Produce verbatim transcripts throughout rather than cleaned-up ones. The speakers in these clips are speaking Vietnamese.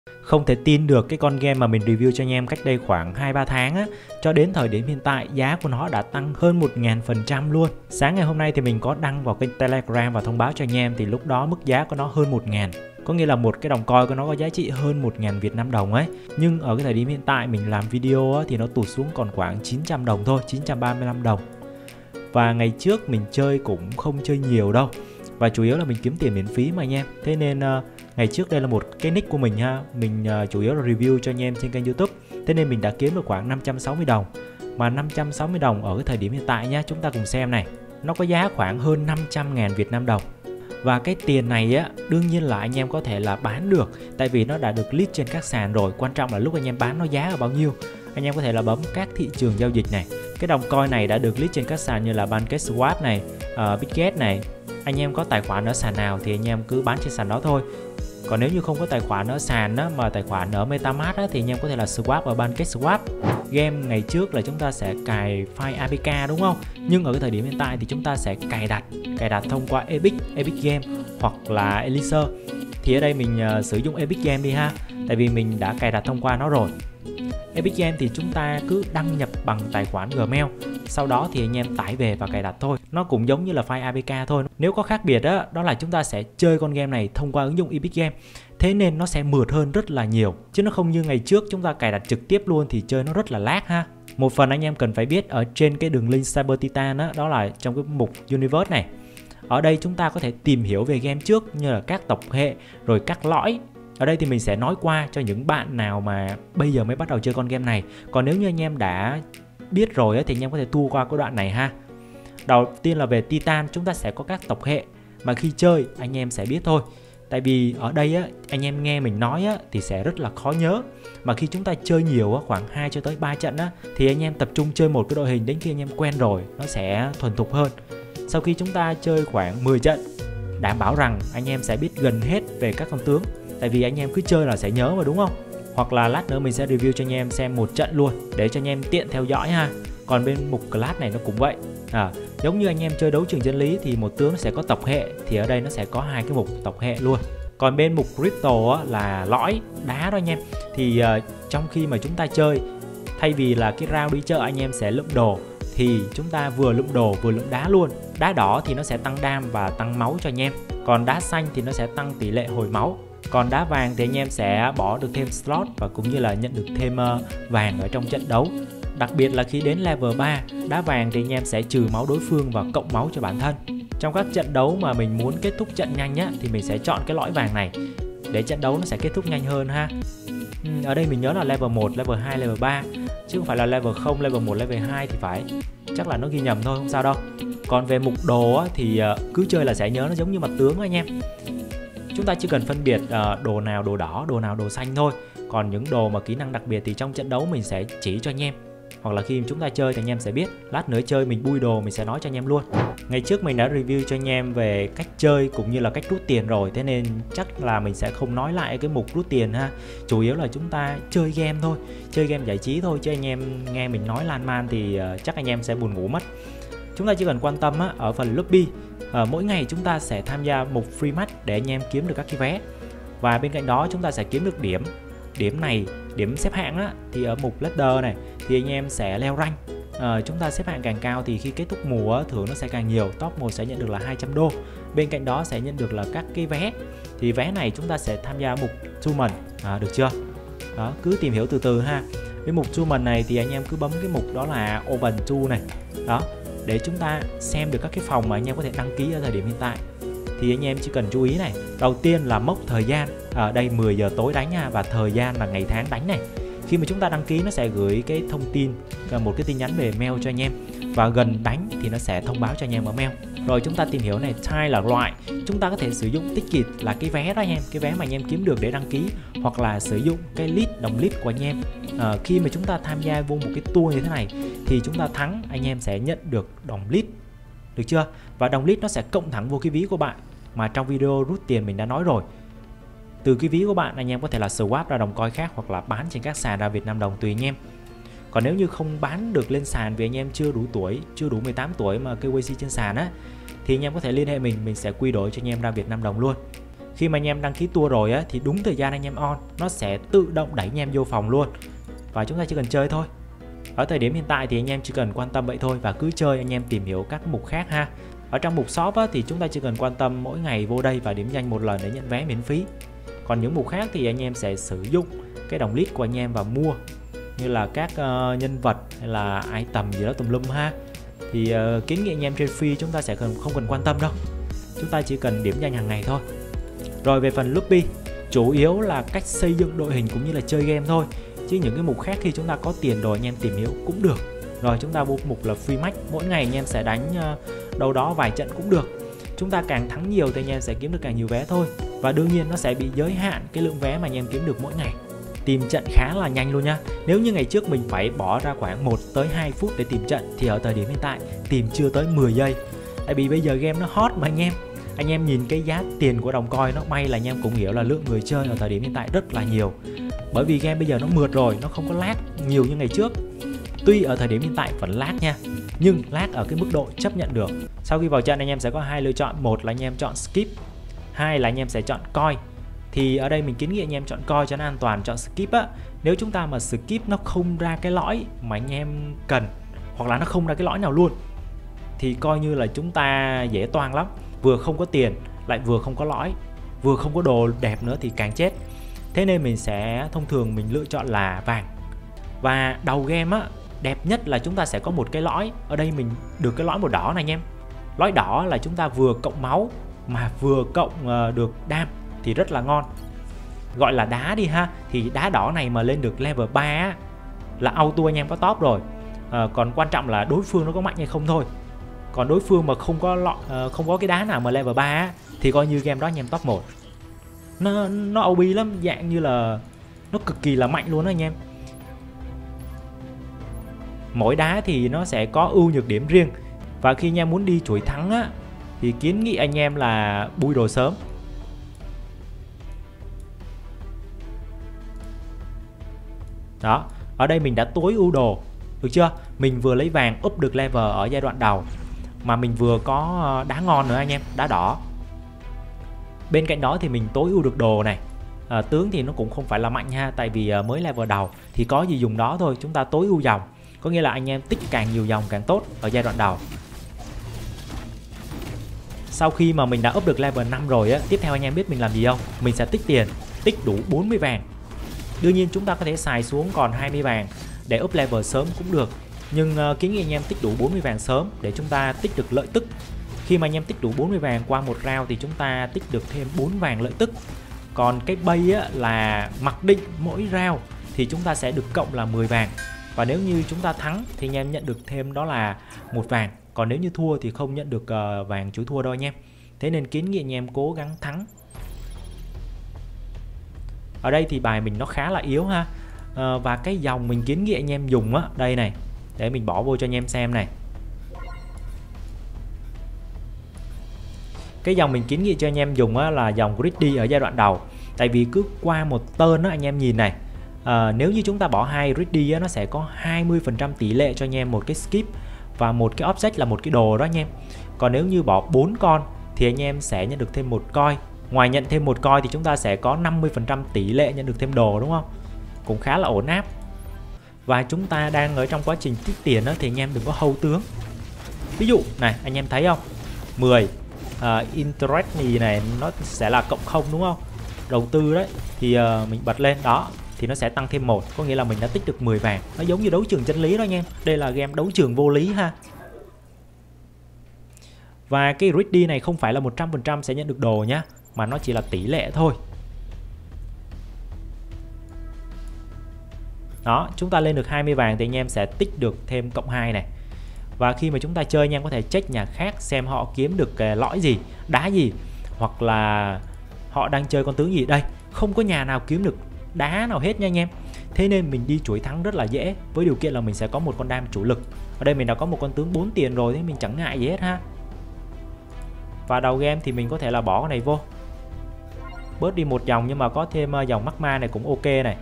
Không thể tin được cái con game mà mình review cho anh em cách đây khoảng hai ba tháng á, cho đến thời điểm hiện tại giá của nó đã tăng hơn một nghìn phần trăm luôn. Sáng ngày hôm nay thì mình có đăng vào kênh Telegram và thông báo cho anh em, thì lúc đó mức giá của nó hơn một nghìn. Có nghĩa là một cái đồng coin của nó có giá trị hơn một nghìn Việt Nam đồng ấy. Nhưng ở cái thời điểm hiện tại mình làm video á, thì nó tụt xuống còn khoảng chín trăm đồng thôi, chín trăm ba mươi lăm đồng. Và ngày trước mình chơi cũng không chơi nhiều đâu, và chủ yếu là mình kiếm tiền miễn phí mà anh em. Thế nên uh, ngày trước đây là một cái nick của mình ha, mình uh, chủ yếu là review cho anh em trên kênh YouTube. Thế nên mình đã kiếm được khoảng năm trăm sáu mươi đồng. Mà năm trăm sáu mươi đồng ở cái thời điểm hiện tại nhá, chúng ta cùng xem này, nó có giá khoảng hơn năm trăm ngàn Việt Nam đồng. Và cái tiền này á, đương nhiên là anh em có thể là bán được, tại vì nó đã được list trên các sàn rồi. Quan trọng là lúc anh em bán nó giá là bao nhiêu. Anh em có thể là bấm các thị trường giao dịch này. Cái đồng coin này đã được list trên các sàn như là PancakeSwap này, uh, Bitget này. Anh em có tài khoản ở sàn nào thì anh em cứ bán trên sàn đó thôi. Còn nếu như không có tài khoản ở sàn á, mà tài khoản ở MetaMask á, thì anh em có thể là swap ở PancakeSwap. Game ngày trước là chúng ta sẽ cài file a pê ca đúng không? Nhưng ở cái thời điểm hiện tại thì chúng ta sẽ cài đặt cài đặt thông qua Epic, Epic Game hoặc là Elixir. Thì ở đây mình uh, sử dụng Epic Game đi ha, tại vì mình đã cài đặt thông qua nó rồi. Epic Game thì chúng ta cứ đăng nhập bằng tài khoản Gmail, sau đó thì anh em tải về và cài đặt thôi. Nó cũng giống như là file a pê ca thôi. Nếu có khác biệt đó, đó là chúng ta sẽ chơi con game này thông qua ứng dụng Epic Game. Thế nên nó sẽ mượt hơn rất là nhiều, chứ nó không như ngày trước chúng ta cài đặt trực tiếp luôn thì chơi nó rất là lag ha. Một phần anh em cần phải biết ở trên cái đường link Cyber Titan đó, đó là trong cái mục Universe này. Ở đây chúng ta có thể tìm hiểu về game trước, như là các tộc hệ rồi các lõi. Ở đây thì mình sẽ nói qua cho những bạn nào mà bây giờ mới bắt đầu chơi con game này. Còn nếu như anh em đã biết rồi thì anh em có thể tua qua cái đoạn này ha. Đầu tiên là về Titan, chúng ta sẽ có các tộc hệ mà khi chơi anh em sẽ biết thôi. Tại vì ở đây á, anh em nghe mình nói á, thì sẽ rất là khó nhớ. Mà khi chúng ta chơi nhiều á, khoảng hai cho tới ba trận á, thì anh em tập trung chơi một cái đội hình đến khi anh em quen rồi, nó sẽ thuần thục hơn. Sau khi chúng ta chơi khoảng mười trận, đảm bảo rằng anh em sẽ biết gần hết về các con tướng. Tại vì anh em cứ chơi là sẽ nhớ mà đúng không? Hoặc là lát nữa mình sẽ review cho anh em xem một trận luôn, để cho anh em tiện theo dõi ha. Còn bên mục class này nó cũng vậy à, giống như anh em chơi đấu trường chân lý thì một tướng sẽ có tộc hệ, thì ở đây nó sẽ có hai cái mục tộc hệ luôn. Còn bên mục crypto á, là lõi đá đó anh em. Thì uh, trong khi mà chúng ta chơi, thay vì là cái round đi chợ anh em sẽ lượm đồ, thì chúng ta vừa lượm đồ vừa lượm đá luôn. Đá đỏ thì nó sẽ tăng đam và tăng máu cho anh em, còn đá xanh thì nó sẽ tăng tỷ lệ hồi máu. Còn đá vàng thì anh em sẽ bỏ được thêm slot và cũng như là nhận được thêm uh, vàng ở trong trận đấu. Đặc biệt là khi đến level ba, đá vàng thì anh em sẽ trừ máu đối phương và cộng máu cho bản thân. Trong các trận đấu mà mình muốn kết thúc trận nhanh nhá, thì mình sẽ chọn cái lõi vàng này để trận đấu nó sẽ kết thúc nhanh hơn ha. Ừ, ở đây mình nhớ là level một, level hai, level ba, chứ không phải là level không, level một, level hai thì phải. Chắc là nó ghi nhầm thôi, không sao đâu. Còn về mục đồ á, thì uh, cứ chơi là sẽ nhớ, nó giống như mặt tướng đó anh em. Chúng ta chỉ cần phân biệt uh, đồ nào đồ đỏ, đồ nào đồ xanh thôi. Còn những đồ mà kỹ năng đặc biệt thì trong trận đấu mình sẽ chỉ cho anh em, hoặc là khi chúng ta chơi thì anh em sẽ biết. Lát nữa chơi mình bui đồ mình sẽ nói cho anh em luôn. Ngày trước mình đã review cho anh em về cách chơi cũng như là cách rút tiền rồi, thế nên chắc là mình sẽ không nói lại cái mục rút tiền ha. Chủ yếu là chúng ta chơi game thôi, chơi game giải trí thôi, chứ anh em nghe mình nói lan man thì uh, chắc anh em sẽ buồn ngủ mất. Chúng ta chỉ cần quan tâm á, ở phần lobby, uh, mỗi ngày chúng ta sẽ tham gia mục free match để anh em kiếm được các cái vé. Và bên cạnh đó chúng ta sẽ kiếm được điểm. Điểm này, điểm xếp hạng á, thì ở mục ladder này thì anh em sẽ leo rank. À, chúng ta xếp hạng càng cao thì khi kết thúc mùa á, thưởng nó sẽ càng nhiều. Top một sẽ nhận được là hai trăm đô. Bên cạnh đó sẽ nhận được là các cái vé. Thì vé này chúng ta sẽ tham gia mục tournament, à, được chưa? Đó, cứ tìm hiểu từ từ ha. Cái mục tournament này thì anh em cứ bấm cái mục đó là open to này. Đó, để chúng ta xem được các cái phòng mà anh em có thể đăng ký ở thời điểm hiện tại. Thì anh em chỉ cần chú ý này. Đầu tiên là mốc thời gian, ở đây mười giờ tối đánh nha, và thời gian là ngày tháng đánh này. Khi mà chúng ta đăng ký nó sẽ gửi cái thông tin, một cái tin nhắn về mail cho anh em, và gần đánh thì nó sẽ thông báo cho anh em ở mail. Rồi chúng ta tìm hiểu này, tile là loại. Chúng ta có thể sử dụng ticket là cái vé đó anh em, cái vé mà anh em kiếm được để đăng ký, hoặc là sử dụng cái lead, đồng lead của anh em. À, khi mà chúng ta tham gia vô một cái tour như thế này thì chúng ta thắng, anh em sẽ nhận được đồng lead, được chưa? Và đồng lead nó sẽ cộng thẳng vô cái ví của bạn, mà trong video rút tiền mình đã nói rồi. Từ cái ví của bạn anh em có thể là swap ra đồng coin khác, hoặc là bán trên các sàn ra Việt Nam đồng tùy anh em. Còn nếu như không bán được lên sàn vì anh em chưa đủ tuổi, chưa đủ mười tám tuổi mà ca vê xê trên sàn á, thì anh em có thể liên hệ mình, mình sẽ quy đổi cho anh em ra Việt Nam đồng luôn. Khi mà anh em đăng ký tour rồi á, thì đúng thời gian anh em on, nó sẽ tự động đẩy anh em vô phòng luôn. Và chúng ta chỉ cần chơi thôi. Ở thời điểm hiện tại thì anh em chỉ cần quan tâm vậy thôi, và cứ chơi anh em tìm hiểu các mục khác ha. Ở trong mục shop á, thì chúng ta chỉ cần quan tâm mỗi ngày vô đây và điểm danh một lần để nhận vé miễn phí. Còn những mục khác thì anh em sẽ sử dụng cái đồng lít của anh em và mua, như là các uh, nhân vật hay là item gì đó tùm lum ha. Thì uh, kiến nghị anh em trên free chúng ta sẽ cần, không cần quan tâm đâu. Chúng ta chỉ cần điểm danh hàng ngày thôi. Rồi về phần lobby, chủ yếu là cách xây dựng đội hình cũng như là chơi game thôi. Chứ những cái mục khác khi chúng ta có tiền rồi anh em tìm hiểu cũng được. Rồi chúng ta vô mục là free match, mỗi ngày anh em sẽ đánh uh, đâu đó vài trận cũng được. Chúng ta càng thắng nhiều thì anh em sẽ kiếm được càng nhiều vé thôi. Và đương nhiên nó sẽ bị giới hạn cái lượng vé mà anh em kiếm được mỗi ngày. Tìm trận khá là nhanh luôn nha. Nếu như ngày trước mình phải bỏ ra khoảng một tới hai phút để tìm trận, thì ở thời điểm hiện tại tìm chưa tới mười giây. Tại vì bây giờ game nó hot mà anh em. Anh em nhìn cái giá tiền của đồng coin nó may là anh em cũng hiểu là lượng người chơi ở thời điểm hiện tại rất là nhiều. Bởi vì game bây giờ nó mượt rồi, nó không có lag nhiều như ngày trước. Tuy ở thời điểm hiện tại vẫn lag nha, nhưng lag ở cái mức độ chấp nhận được. Sau khi vào trận anh em sẽ có hai lựa chọn, một là anh em chọn skip, hai là anh em sẽ chọn coin. Thì ở đây mình kiến nghị anh em chọn coin cho nó an toàn, chọn skip á. Nếu chúng ta mà skip nó không ra cái lõi mà anh em cần, hoặc là nó không ra cái lõi nào luôn, thì coi như là chúng ta dễ toang lắm. Vừa không có tiền, lại vừa không có lõi, vừa không có đồ đẹp nữa thì càng chết. Thế nên mình sẽ thông thường mình lựa chọn là vàng. Và đầu game á, đẹp nhất là chúng ta sẽ có một cái lõi. Ở đây mình được cái lõi màu đỏ này anh em. Lõi đỏ là chúng ta vừa cộng máu mà vừa cộng uh, được đam thì rất là ngon. Gọi là đá đi ha. Thì đá đỏ này mà lên được level ba á, là auto anh em có top rồi. à, Còn quan trọng là đối phương nó có mạnh hay không thôi. Còn đối phương mà không có lọ, uh, không có cái đá nào mà level ba á, thì coi như game đó anh em top một. Nó, nó ô pê lắm, dạng như là nó cực kỳ là mạnh luôn đó anh em. Mỗi đá thì nó sẽ có ưu nhược điểm riêng. Và khi anh em muốn đi chuỗi thắng á, thì kiến nghị anh em là bui đồ sớm. Đó, ở đây mình đã tối ưu đồ, được chưa? Mình vừa lấy vàng up được level ở giai đoạn đầu, mà mình vừa có đá ngon nữa anh em, đá đỏ. Bên cạnh đó thì mình tối ưu được đồ này. à, Tướng thì nó cũng không phải là mạnh ha, tại vì mới level đầu thì có gì dùng đó thôi. Chúng ta tối ưu dòng, có nghĩa là anh em tích càng nhiều dòng càng tốt ở giai đoạn đầu. Sau khi mà mình đã up được level năm rồi á, tiếp theo anh em biết mình làm gì không? Mình sẽ tích tiền, tích đủ bốn mươi vàng. Đương nhiên chúng ta có thể xài xuống còn hai mươi vàng để up level sớm cũng được. Nhưng uh, kiến nghị anh em tích đủ bốn mươi vàng sớm để chúng ta tích được lợi tức. Khi mà anh em tích đủ bốn mươi vàng qua một round thì chúng ta tích được thêm bốn vàng lợi tức. Còn cái bay á, là mặc định mỗi round thì chúng ta sẽ được cộng là mười vàng. Và nếu như chúng ta thắng thì anh em nhận được thêm đó là một vàng. Còn nếu như thua thì không nhận được uh, vàng chuỗi thua đâu anh em. Thế nên kiến nghị anh em cố gắng thắng. Ở đây thì bài mình nó khá là yếu ha. uh, Và cái dòng mình kiến nghị anh em dùng á, đây này, để mình bỏ vô cho anh em xem này. Cái dòng mình kiến nghị cho anh em dùng á, là dòng Greedy ở giai đoạn đầu. Tại vì cứ qua một turn á, anh em nhìn này, à, nếu như chúng ta bỏ hai Greedy á, nó sẽ có hai mươi phần trăm tỷ lệ cho anh em một cái skip và một cái object là một cái đồ đó anh em. Còn nếu như bỏ bốn con thì anh em sẽ nhận được thêm một coin. Ngoài nhận thêm một coin thì chúng ta sẽ có năm mươi phần trăm tỷ lệ nhận được thêm đồ, đúng không? Cũng khá là ổn áp. Và chúng ta đang ở trong quá trình tích tiền đó, thì anh em đừng có hâu tướng. Ví dụ này, anh em thấy không, mười uh, interest này nó sẽ là cộng không, đúng không? Đầu tư đấy thì uh, mình bật lên đó thì nó sẽ tăng thêm một, có nghĩa là mình đã tích được mười vàng. Nó giống như đấu trường chân lý đó anh em. Đây là game đấu trường vô lý ha. Và cái Greedy này không phải là một trăm phần trăm sẽ nhận được đồ nhá, mà nó chỉ là tỷ lệ thôi. Đó, chúng ta lên được hai mươi vàng thì anh em sẽ tích được thêm cộng hai này. Và khi mà chúng ta chơi anh em có thể check nhà khác xem họ kiếm được cái lõi gì, đá gì, hoặc là họ đang chơi con tướng gì. Đây, không có nhà nào kiếm được đá nào hết nha anh em. Thế nên mình đi chuỗi thắng rất là dễ, với điều kiện là mình sẽ có một con đam chủ lực. Ở đây mình đã có một con tướng bốn tiền rồi, thì mình chẳng ngại gì hết ha. Và đầu game thì mình có thể là bỏ cái này vô, bớt đi một dòng nhưng mà có thêm dòng magma này cũng ok này.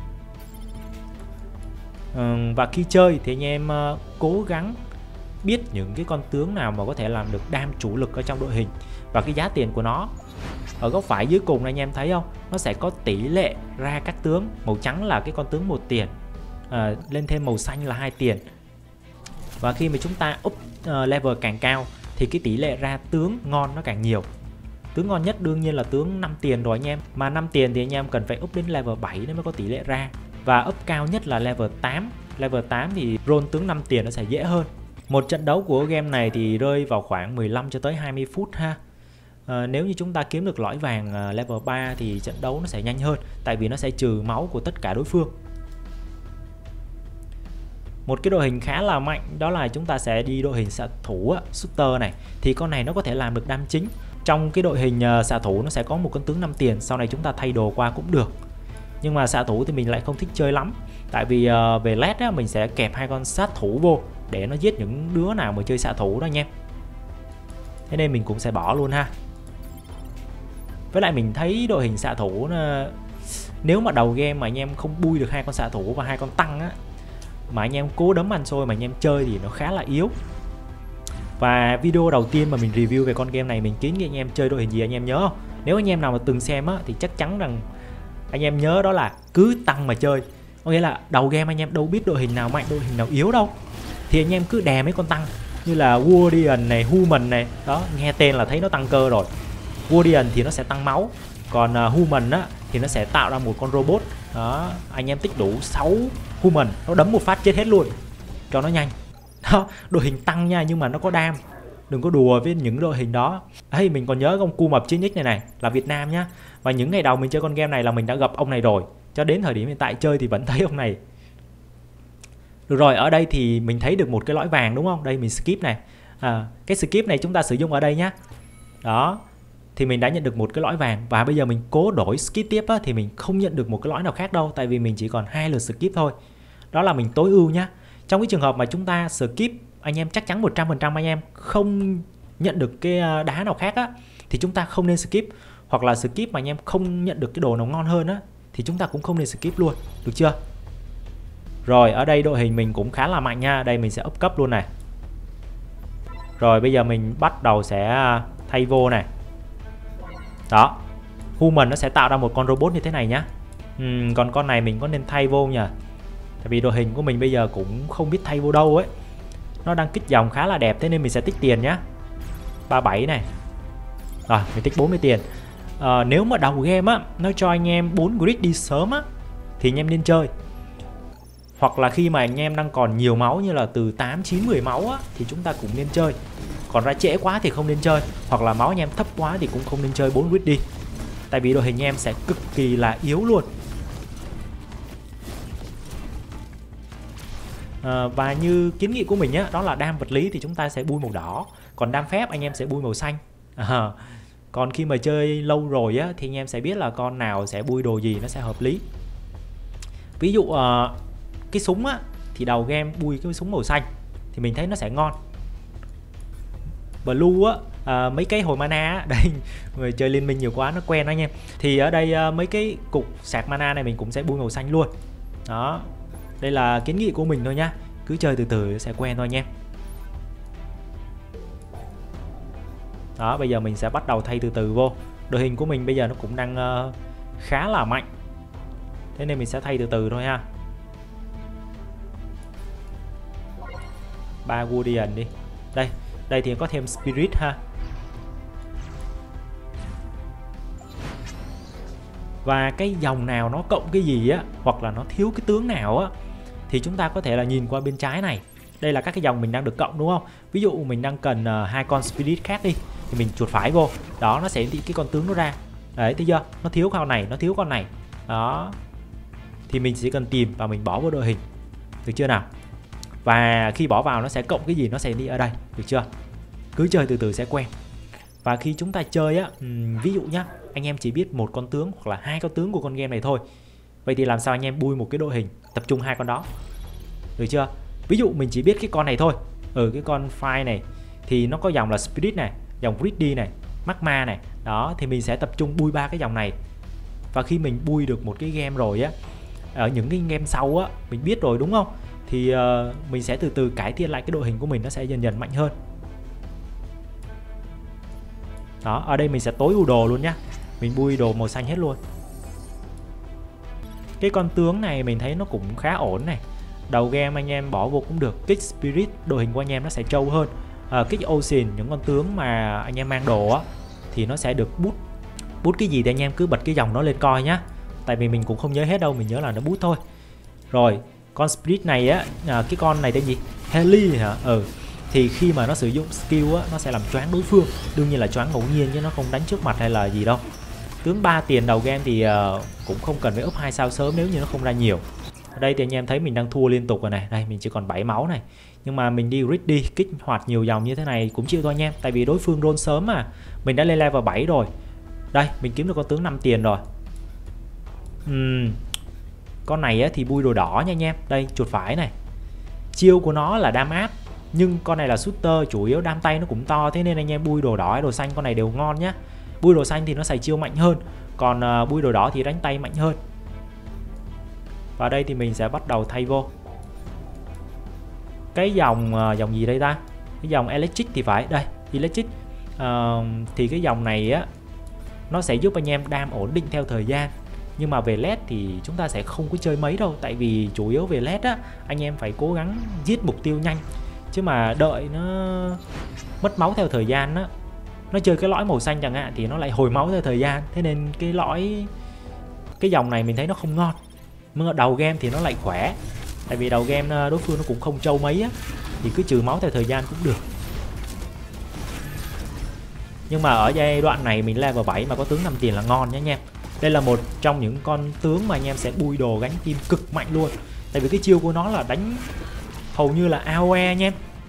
Ừ, và khi chơi thì anh em uh, cố gắng biết những cái con tướng nào mà có thể làm được đam chủ lực ở trong đội hình và cái giá tiền của nó. ở góc phải dưới cùng này anh em thấy không, nó sẽ có tỷ lệ ra các tướng. Màu trắng là cái con tướng một tiền, à, lên thêm màu xanh là hai tiền. Và khi mà chúng ta up uh, level càng cao thì cái tỷ lệ ra tướng ngon nó càng nhiều. Tướng ngon nhất đương nhiên là tướng năm tiền rồi anh em, mà năm tiền thì anh em cần phải up đến level bảy để mới có tỷ lệ ra. Và up cao nhất là level tám. Level tám thì roll tướng năm tiền nó sẽ dễ hơn. Một trận đấu của game này thì rơi vào khoảng mười lăm cho tới hai mươi phút ha. À, nếu như chúng ta kiếm được lõi vàng uh, level ba thì trận đấu nó sẽ nhanh hơn, tại vì nó sẽ trừ máu của tất cả đối phương. Một cái đội hình khá là mạnh đó là chúng ta sẽ đi đội hình xạ thủ á, shooter này. Thì con này nó có thể làm được đam chính. Trong cái đội hình uh, xạ thủ nó sẽ có một con tướng năm tiền, sau này chúng ta thay đồ qua cũng được. Nhưng mà xạ thủ thì mình lại không thích chơi lắm, tại vì uh, về led á, mình sẽ kẹp hai con sát thủ vô để nó giết những đứa nào mà chơi xạ thủ đó anh em. Thế nên mình cũng sẽ bỏ luôn ha. Với lại mình thấy đội hình xạ thủ nó, nếu mà đầu game mà anh em không bui được hai con xạ thủ và hai con tăng á, mà anh em cố đấm ăn xôi mà anh em chơi thì nó khá là yếu. Và video đầu tiên mà mình review về con game này mình kiến nghị anh em chơi đội hình gì anh em nhớ không? Nếu anh em nào mà từng xem á thì chắc chắn rằng anh em nhớ đó là cứ tăng mà chơi. Có nghĩa là đầu game anh em đâu biết đội hình nào mạnh, đội hình nào yếu đâu. Thì anh em cứ đè mấy con tăng như là Guardian này, Human này, đó, nghe tên là thấy nó tăng cơ rồi. Guardian thì nó sẽ tăng máu, còn uh, Human á thì nó sẽ tạo ra một con robot. Đó, anh em tích đủ sáu Human, nó đấm một phát chết hết luôn cho nó nhanh. Đó, đội hình tăng nha, nhưng mà nó có đam. Đừng có đùa với những đội hình đó. Hey, mình còn nhớ ông cu mập chín x này này là Việt Nam nhá. Và những ngày đầu mình chơi con game này là mình đã gặp ông này rồi. Cho đến thời điểm hiện tại chơi thì vẫn thấy ông này. Được rồi, ở đây thì mình thấy được một cái lõi vàng đúng không? Đây mình skip này. À, cái skip này chúng ta sử dụng ở đây nhá. Đó. Thì mình đã nhận được một cái lõi vàng. Và bây giờ mình cố đổi skip tiếp á, thì mình không nhận được một cái lõi nào khác đâu. Tại vì mình chỉ còn hai lượt skip thôi. Đó là mình tối ưu nhá. Trong cái trường hợp mà chúng ta skip, anh em chắc chắn một trăm phần trăm anh em không nhận được cái đá nào khác á, thì chúng ta không nên skip. Hoặc là skip mà anh em không nhận được cái đồ nào ngon hơn á, thì chúng ta cũng không nên skip luôn. Được chưa? Rồi ở đây đội hình mình cũng khá là mạnh nha. Đây mình sẽ up cấp luôn này. Rồi bây giờ mình bắt đầu sẽ thay vô này. Đó, Human nó sẽ tạo ra một con robot như thế này nhá. uhm, Còn con này mình có nên thay vô nhỉ? Tại vì đội hình của mình bây giờ cũng không biết thay vô đâu ấy. Nó đang kích dòng khá là đẹp, thế nên mình sẽ tích tiền nhá. Ba mươi bảy này. Rồi mình tích bốn mươi tiền. à, Nếu mà đầu game á nó cho anh em bốn grid đi sớm á thì anh em nên chơi. Hoặc là khi mà anh em đang còn nhiều máu, như là từ tám, chín, mười máu á, thì chúng ta cũng nên chơi. Còn ra trễ quá thì không nên chơi. Hoặc là máu anh em thấp quá thì cũng không nên chơi bốn grid đi. Tại vì đội hình anh em sẽ cực kỳ là yếu luôn. à, Và như kiến nghị của mình á, đó là đam vật lý thì chúng ta sẽ bui màu đỏ. Còn đam phép anh em sẽ bui màu xanh. à, Còn khi mà chơi lâu rồi á, thì anh em sẽ biết là con nào sẽ bui đồ gì nó sẽ hợp lý. Ví dụ uh, cái súng á, thì đầu game bui cái súng màu xanh thì mình thấy nó sẽ ngon. Blue á, à, mấy cái hồi mana á, đây người chơi liên minh nhiều quá nó quen đó anh em. Thì ở đây à, mấy cái cục sạc mana này mình cũng sẽ bui màu xanh luôn. Đó, đây là kiến nghị của mình thôi nhá. Cứ chơi từ từ sẽ quen thôi anh em. Đó, bây giờ mình sẽ bắt đầu thay từ từ vô. Đội hình của mình bây giờ nó cũng đang uh, khá là mạnh, thế nên mình sẽ thay từ từ thôi ha. Ba Guardian đi. Đây, đây thì có thêm Spirit ha. Và cái dòng nào nó cộng cái gì á, hoặc là nó thiếu cái tướng nào á, thì chúng ta có thể là nhìn qua bên trái này. Đây là các cái dòng mình đang được cộng đúng không? Ví dụ mình đang cần uh, hai con Spirit khác đi, thì mình chuột phải vô. Đó, nó sẽ đi cái con tướng nó ra. Đấy, thấy chưa? Nó thiếu con này, nó thiếu con này. Đó. Thì mình chỉ cần tìm và mình bỏ vào đội hình. Được chưa nào? Và khi bỏ vào nó sẽ cộng cái gì nó sẽ đi ở đây. Được chưa? Cứ chơi từ từ sẽ quen. Và khi chúng ta chơi á, um, ví dụ nhá, anh em chỉ biết một con tướng hoặc là hai con tướng của con game này thôi. Vậy thì làm sao anh em bui một cái đội hình tập trung hai con đó? Được chưa? Ví dụ mình chỉ biết cái con này thôi. Ừ, cái con Fire này thì nó có dòng là Spirit này, dòng Griddy này, Magma này. Đó, thì mình sẽ tập trung bui ba cái dòng này. Và khi mình bui được một cái game rồi á, ở những cái game sau á, mình biết rồi đúng không? Thì uh, mình sẽ từ từ cải thiện lại cái đội hình của mình, nó sẽ dần dần mạnh hơn. Đó, ở đây mình sẽ tối ưu đồ luôn nhá. mình bui đồ màu xanh hết luôn. Cái con tướng này mình thấy nó cũng khá ổn này. Đầu game anh em bỏ vô cũng được. Kích Spirit đội hình của anh em nó sẽ trâu hơn. à, Kích Ocean những con tướng mà anh em mang đồ á thì nó sẽ được boost. Boost cái gì thì anh em cứ bật cái dòng nó lên coi nhá, tại vì mình cũng không nhớ hết đâu, mình nhớ là nó boost thôi. Rồi con Spirit này á, à, cái con này tên gì, Heli hả? Ừ, thì khi mà nó sử dụng skill á, nó sẽ làm choáng đối phương. Đương nhiên là choáng ngẫu nhiên chứ nó không đánh trước mặt hay là gì đâu. Tướng ba tiền đầu game thì uh, cũng không cần phải up hai sao sớm nếu như nó không ra nhiều. Ở đây thì anh em thấy mình đang thua liên tục rồi này. Đây mình chỉ còn bảy máu này. Nhưng mà mình đi ready kích hoạt nhiều dòng như thế này cũng chịu thôi anh em. Tại vì đối phương roll sớm mà. Mình đã lên level bảy rồi. Đây mình kiếm được con tướng năm tiền rồi. uhm, Con này á, thì bui đồ đỏ nha anh em. Đây chuột phải này. Chiêu của nó là đam áp, nhưng con này là shooter, chủ yếu đam tay nó cũng to. Thế nên anh em bui đồ đỏ hay đồ xanh con này đều ngon nhá. Bui đồ xanh thì nó xài chiêu mạnh hơn, còn uh, bui đồ đỏ thì đánh tay mạnh hơn. Và đây thì mình sẽ bắt đầu thay vô cái dòng uh, dòng gì đây ta, cái dòng electric thì phải. Đây electric uh, thì cái dòng này á, nó sẽ giúp anh em đam ổn định theo thời gian. Nhưng mà về led thì chúng ta sẽ không có chơi mấy đâu, tại vì chủ yếu về led á, anh em phải cố gắng giết mục tiêu nhanh, chứ mà đợi nó mất máu theo thời gian á, nó chơi cái lõi màu xanh chẳng hạn thì nó lại hồi máu theo thời gian. Thế nên cái lõi, cái dòng này mình thấy nó không ngon. Nhưng mà đầu game thì nó lại khỏe, tại vì đầu game đối phương nó cũng không trâu mấy á, thì cứ trừ máu theo thời gian cũng được. Nhưng mà ở giai đoạn này mình level bảy mà có tướng năm tiền là ngon nhé anh em. Đây là một trong những con tướng mà anh em sẽ bui đồ gánh team cực mạnh luôn. Tại vì cái chiêu của nó là đánh hầu như là a o e anh em.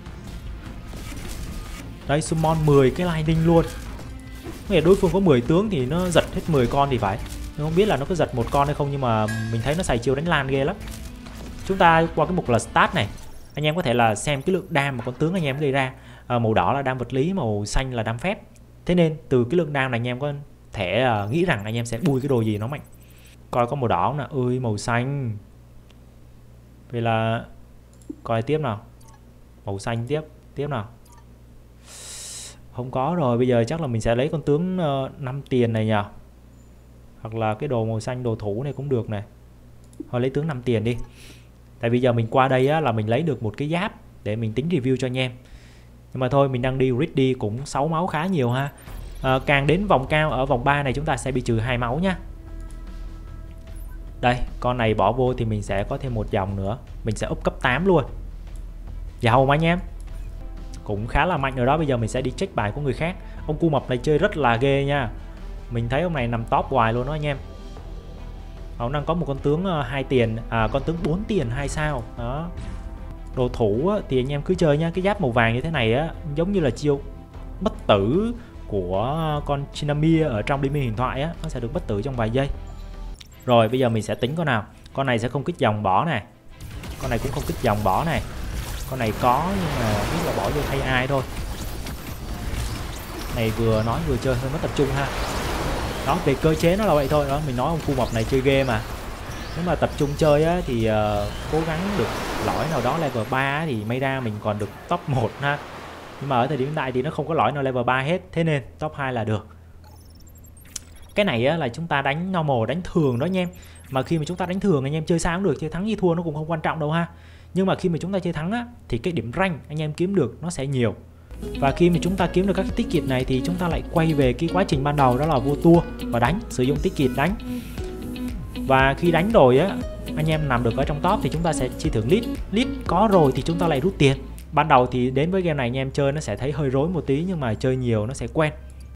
Đây summon mười cái lightning luôn. Nghĩa đối phương có mười tướng thì nó giật hết mười con thì phải. Mình không biết là nó có giật một con hay không, nhưng mà mình thấy nó xài chiêu đánh lan ghê lắm. Chúng ta qua cái mục là stat này, anh em có thể là xem cái lượng đam mà con tướng anh em gây ra. à, Màu đỏ là đam vật lý, màu xanh là đam phép. Thế nên từ cái lượng đam này anh em có thể uh, nghĩ rằng anh em sẽ bui cái đồ gì nó mạnh. Coi có màu đỏ không nào? Ơi màu xanh. Vậy là coi tiếp nào. Màu xanh tiếp, tiếp nào. Không có rồi, bây giờ chắc là mình sẽ lấy con tướng uh, năm tiền này nhỉ. Hoặc là cái đồ màu xanh đồ thủ này cũng được này. Thôi lấy tướng năm tiền đi. Tại bây giờ mình qua đây á, là mình lấy được một cái giáp để mình tính review cho anh em. Nhưng mà thôi mình đang đi ready cũng sáu máu khá nhiều ha. à, Càng đến vòng cao ở vòng ba này chúng ta sẽ bị trừ hai máu nha. Đây con này bỏ vô thì mình sẽ có thêm một dòng nữa. Mình sẽ up cấp tám luôn. Giàu mà anh em, cũng khá là mạnh rồi đó. Bây giờ mình sẽ đi check bài của người khác. Ông cu mập này chơi rất là ghê nha. Mình thấy ông này nằm top hoài luôn đó anh em. Ông đang có một con tướng uh, hai tiền, à, con tướng bốn tiền hai sao đó. Đồ thủ á, thì anh em cứ chơi nha. Cái giáp màu vàng như thế này á, giống như là chiêu bất tử của con Chinamia ở trong Liên minh huyền thoại á, nó sẽ được bất tử trong vài giây. Rồi bây giờ mình sẽ tính con nào. Con này sẽ không kích dòng bỏ này. Con này cũng không kích dòng bỏ này. Con này có nhưng mà biết là bỏ vô thay ai thôi. Này vừa nói vừa chơi hơi mất tập trung ha. Đó, về cơ chế nó là vậy thôi đó. Mình nói ông cu mập này chơi game mà. Nếu mà tập trung chơi á, thì uh, cố gắng được lõi nào đó level ba á, thì may ra mình còn được top một ha. Nhưng mà ở thời điểm hiện tại thì nó không có lõi nào level ba hết. Thế nên top hai là được. Cái này á, là chúng ta đánh normal, đánh thường đó anh em. Mà khi mà chúng ta đánh thường anh em chơi sao cũng được. Chơi thắng như thua nó cũng không quan trọng đâu ha. Nhưng mà khi mà chúng ta chơi thắng á, thì cái điểm rank anh em kiếm được nó sẽ nhiều. Và khi mà chúng ta kiếm được các cái ticket này thì chúng ta lại quay về cái quá trình ban đầu, đó là vô tour và đánh, sử dụng ticket đánh. Và khi đánh rồi á, anh em nằm được ở trong top thì chúng ta sẽ chi thưởng lead. Lead có rồi thì chúng ta lại rút tiền. Ban đầu thì đến với game này anh em chơi nó sẽ thấy hơi rối một tí, nhưng mà chơi nhiều nó sẽ quen.